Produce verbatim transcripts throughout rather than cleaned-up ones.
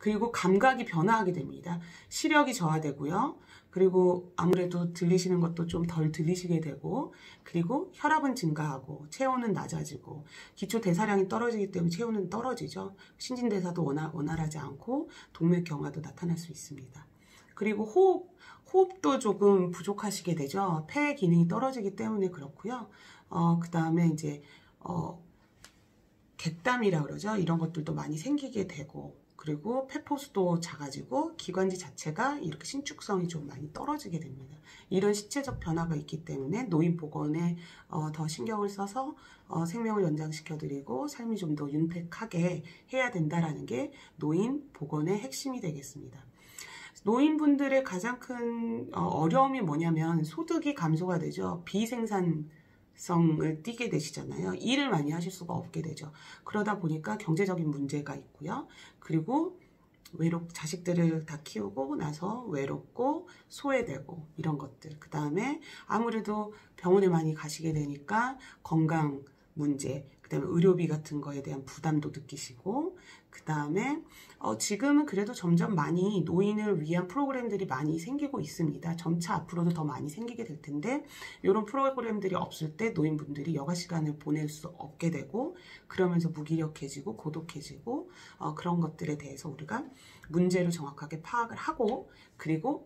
그리고 감각이 변화하게 됩니다. 시력이 저하되고요. 그리고 아무래도 들리시는 것도 좀 덜 들리시게 되고, 그리고 혈압은 증가하고 체온은 낮아지고, 기초 대사량이 떨어지기 때문에 체온은 떨어지죠. 신진대사도 원활, 원활하지 않고 동맥경화도 나타날 수 있습니다. 그리고 호흡, 호흡도 조금 부족하시게 되죠. 폐 기능이 떨어지기 때문에 그렇고요. 어, 그 다음에 이제 어, 객담이라 그러죠. 이런 것들도 많이 생기게 되고, 그리고 폐포수도 작아지고 기관지 자체가 이렇게 신축성이 좀 많이 떨어지게 됩니다. 이런 신체적 변화가 있기 때문에 노인 보건에 어, 더 신경을 써서 어, 생명을 연장시켜드리고 삶이 좀 더 윤택하게 해야 된다라는 게 노인 보건의 핵심이 되겠습니다. 노인분들의 가장 큰 어, 어려움이 뭐냐면 소득이 감소가 되죠. 비생산 성을 띠게 되시잖아요. 일을 많이 하실 수가 없게 되죠. 그러다 보니까 경제적인 문제가 있고요. 그리고 외롭 자식들을 다 키우고 나서 외롭고 소외되고 이런 것들. 그 다음에 아무래도 병원에 많이 가시게 되니까 건강 문제, 그 다음에 의료비 같은 거에 대한 부담도 느끼시고, 그 다음에 어, 지금은 그래도 점점 많이 노인을 위한 프로그램들이 많이 생기고 있습니다. 점차 앞으로도 더 많이 생기게 될 텐데, 이런 프로그램들이 없을 때 노인분들이 여가 시간을 보낼 수 없게 되고, 그러면서 무기력해지고 고독해지고 어, 그런 것들에 대해서 우리가 문제를 정확하게 파악을 하고, 그리고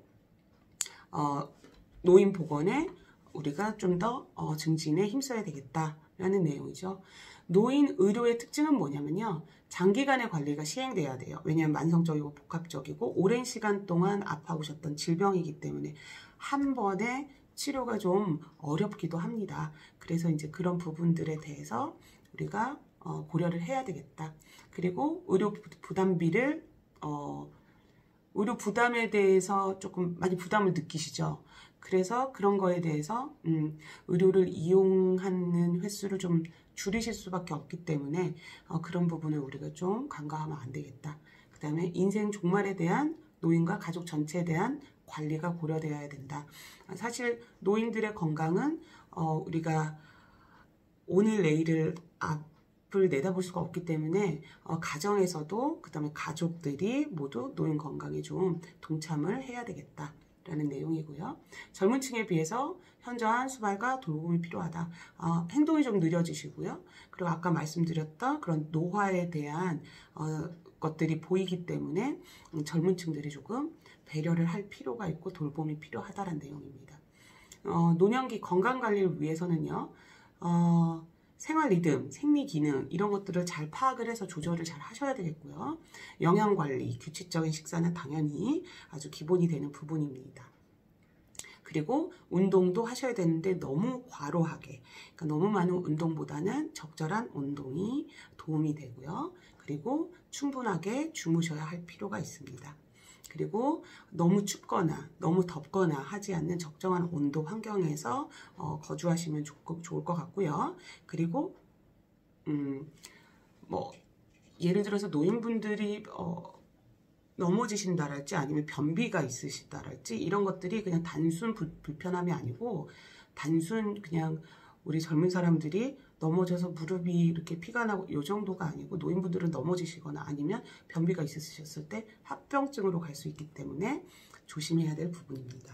어, 노인 보건에 우리가 좀 더 어, 증진에 힘써야 되겠다라는 내용이죠. 노인 의료의 특징은 뭐냐면요. 장기간의 관리가 시행돼야 돼요. 왜냐하면 만성적이고 복합적이고 오랜 시간 동안 아파오셨던 질병이기 때문에 한 번에 치료가 좀 어렵기도 합니다. 그래서 이제 그런 부분들에 대해서 우리가 어, 고려를 해야 되겠다. 그리고 의료 부담비를 어, 의료 부담에 대해서 조금 많이 부담을 느끼시죠. 그래서 그런 거에 대해서 음, 의료를 이용하는 횟수를 좀 줄이실 수밖에 없기 때문에 어, 그런 부분을 우리가 좀 간과하면 안 되겠다. 그 다음에 인생 종말에 대한 노인과 가족 전체에 대한 관리가 고려되어야 된다. 사실 노인들의 건강은 어, 우리가 오늘 내일을 앞을 내다볼 수가 없기 때문에 어, 가정에서도 그 다음에 가족들이 모두 노인 건강에 좀 동참을 해야 되겠다 라는 내용이고요. 젊은 층에 비해서 현저한 수발과 돌봄이 필요하다. 어, 행동이 좀 느려지시고요. 그리고 아까 말씀드렸던 그런 노화에 대한 어, 것들이 보이기 때문에 음, 젊은 층들이 조금 배려를 할 필요가 있고 돌봄이 필요하다는 내용입니다. 어, 노년기 건강관리를 위해서는요. 어, 생활 리듬, 생리 기능 이런 것들을 잘 파악을 해서 조절을 잘 하셔야 되겠고요. 영양관리, 규칙적인 식사는 당연히 아주 기본이 되는 부분입니다. 그리고 운동도 하셔야 되는데 너무 과로하게, 그러니까 너무 많은 운동보다는 적절한 운동이 도움이 되고요. 그리고 충분하게 주무셔야 할 필요가 있습니다. 그리고 너무 춥거나 너무 덥거나 하지 않는 적정한 온도 환경에서 어, 거주하시면 좋, 좋을 것 같고요. 그리고 음, 뭐 예를 들어서 노인분들이 어, 넘어지신다랄지 아니면 변비가 있으시다랄지 이런 것들이 그냥 단순 불, 불편함이 아니고 단순 그냥 우리 젊은 사람들이 넘어져서 무릎이 이렇게 피가 나고 이 정도가 아니고 노인분들은 넘어지시거나 아니면 변비가 있으셨을 때 합병증으로 갈 수 있기 때문에 조심해야 될 부분입니다.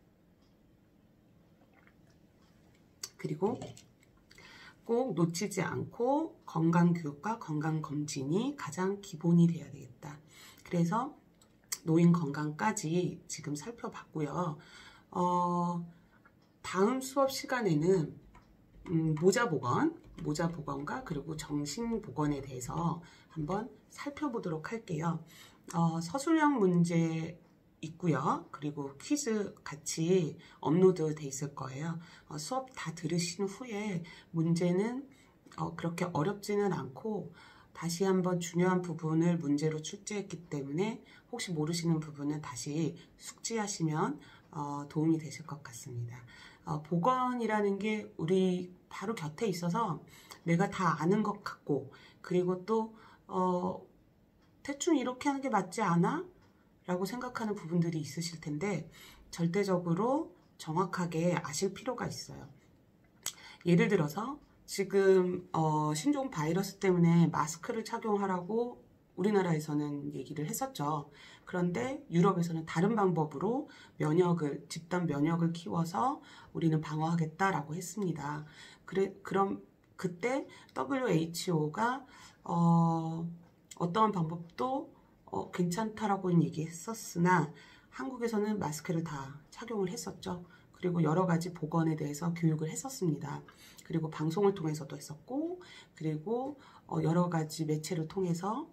그리고 꼭 놓치지 않고 건강교육과 건강검진이 가장 기본이 돼야 되겠다. 그래서 노인 건강까지 지금 살펴봤고요. 어, 다음 수업 시간에는 음, 모자보건, 모자보건과 그리고 정신보건에 대해서 한번 살펴보도록 할게요. 어, 서술형 문제 있고요. 그리고 퀴즈 같이 업로드 돼 있을 거예요. 어, 수업 다 들으신 후에 문제는 어, 그렇게 어렵지는 않고 다시 한번 중요한 부분을 문제로 출제했기 때문에 혹시 모르시는 부분은 다시 숙지하시면 어, 도움이 되실 것 같습니다. 어, 보건이라는 게 우리 바로 곁에 있어서 내가 다 아는 것 같고 그리고 또 어, 대충 이렇게 하는 게 맞지 않아? 라고 생각하는 부분들이 있으실 텐데 절대적으로 정확하게 아실 필요가 있어요. 예를 들어서 지금 어, 신종 바이러스 때문에 마스크를 착용하라고 우리나라에서는 얘기를 했었죠. 그런데 유럽에서는 다른 방법으로 면역을, 집단 면역을 키워서 우리는 방어하겠다라고 했습니다. 그래, 그럼 그때 더블유에이치오가 어, 어떠한 방법도 어, 괜찮다라고는 얘기했었으나 한국에서는 마스크를 다 착용을 했었죠. 그리고 여러 가지 보건에 대해서 교육을 했었습니다. 그리고 방송을 통해서도 했었고, 그리고 어, 여러 가지 매체를 통해서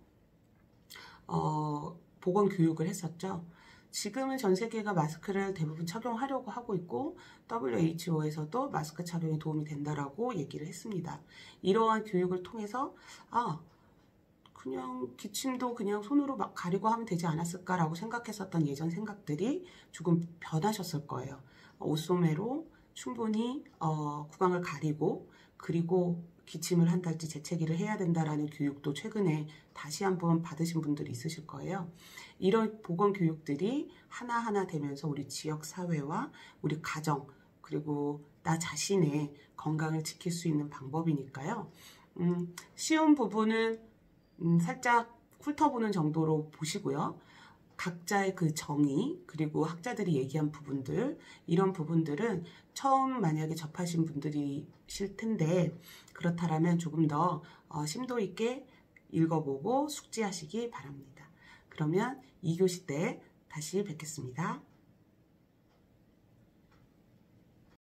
어, 보건 교육을 했었죠. 지금은 전 세계가 마스크를 대부분 착용하려고 하고 있고 더블유에이치오에서도 마스크 착용이 도움이 된다라고 얘기를 했습니다. 이러한 교육을 통해서 아 그냥 기침도 그냥 손으로 막 가리고 하면 되지 않았을까라고 생각했었던 예전 생각들이 조금 변하셨을 거예요. 옷소매로 충분히 어, 구강을 가리고 그리고 기침을 한달지 재채기를 해야 된다라는 교육도 최근에 다시 한번 받으신 분들이 있으실 거예요. 이런 보건 교육들이 하나하나 되면서 우리 지역 사회와 우리 가정 그리고 나 자신의 건강을 지킬 수 있는 방법이니까요. 음, 쉬운 부분은 음, 살짝 훑어보는 정도로 보시고요. 각자의 그 정의 그리고 학자들이 얘기한 부분들 이런 부분들은 처음 만약에 접하신 분들이실 텐데 그렇다면 조금 더 어, 심도 있게 읽어보고 숙지하시기 바랍니다. 그러면 이 교시 때 다시 뵙겠습니다.